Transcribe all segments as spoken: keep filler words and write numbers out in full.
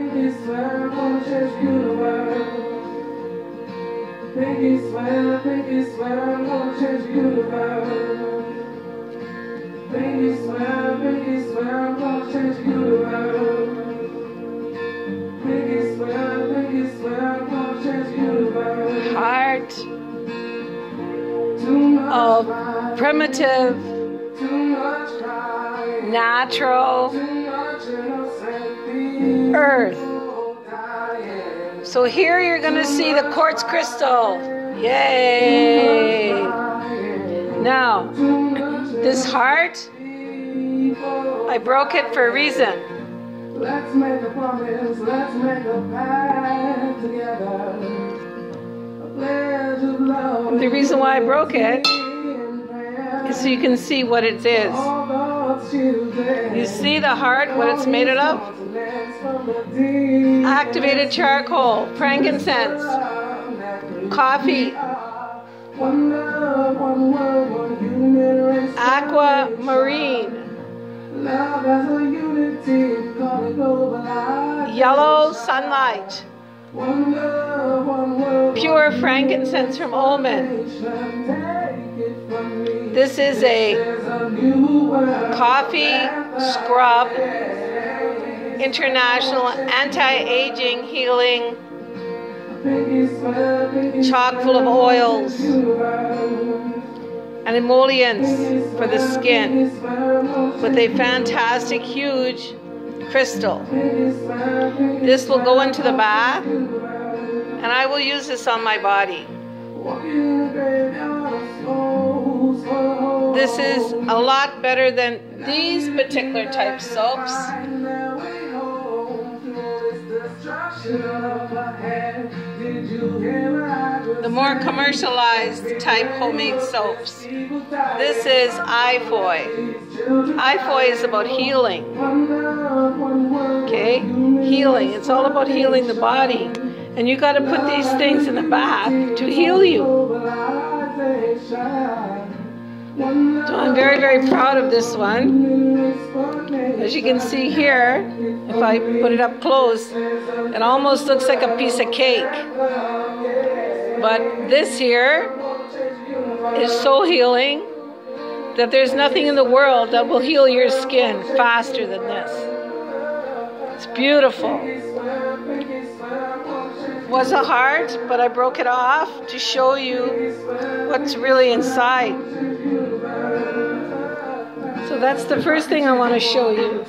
Pinky swear I'm gonna change you the world. Pinky swear, pinky swear I'm gonna change you the world. Pinky swear, pinky swear I'm gonna change you the world. Pinky swear, pinky swear I'm gonna change you the world. Heart of primitive, natural earth. So here you're going to see the quartz crystal. Yay! Now, this heart, I broke it for a reason. Let's make a promise, let's make a pact together. A pledge of love. The reason why I broke it is so you can see what it is. You see the heart, what it's made of? Activated charcoal, frankincense, coffee, aquamarine, yellow sunlight, pure frankincense from Oman. This is a coffee scrub, international anti-aging healing, chock full of oils and emollients for the skin, with a fantastic huge crystal. This will go into the bath, and I will use this on my body. This is a lot better than these particular type soaps. The more commercialized type homemade soaps. This is iFoy. iFoy is about healing. Okay? Healing. It's all about healing the body. And you got to put these things in the bath to heal you. So I'm very, very proud of this one. As you can see here, if I put it up close, it almost looks like a piece of cake. But this here is so healing that there's nothing in the world that will heal your skin faster than this. It's beautiful. It was a heart, but I broke it off to show you what's really inside. So that's the first thing I want to show you.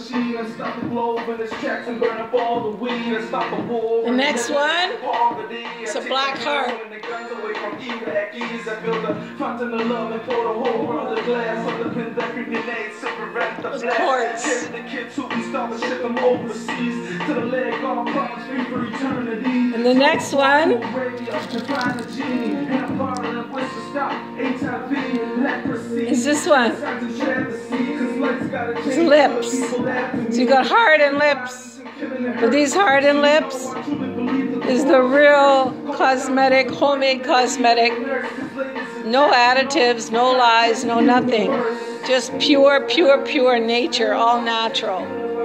The next one is a black heart. With quartz. And the next one is this one. It's lips. So you got heart and lips. But these heart and lips is the real cosmetic, homemade cosmetic. No additives, no lies, no nothing. Just pure, pure, pure nature, all natural.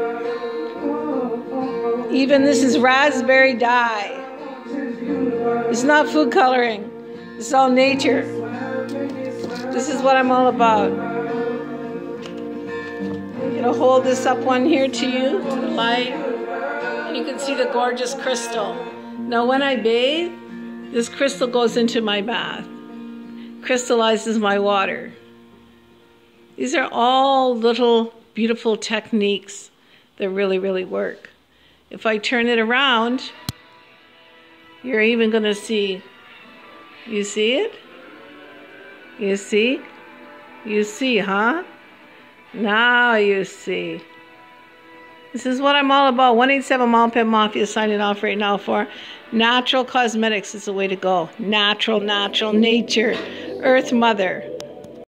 Even this is raspberry dye. It's not food coloring. It's all nature. This is what I'm all about. I'm gonna hold this up one here to you, to the light, and you can see the gorgeous crystal. Now when I bathe, this crystal goes into my bath, crystallizes my water. These are all little beautiful techniques that really, really work. If I turn it around, you're even gonna see, you see it? You see? You see, huh? Now you see. This is what I'm all about. one eight seven Mom Pet Mafia signing off right now for natural cosmetics is the way to go. Natural, natural, nature, Earth Mother.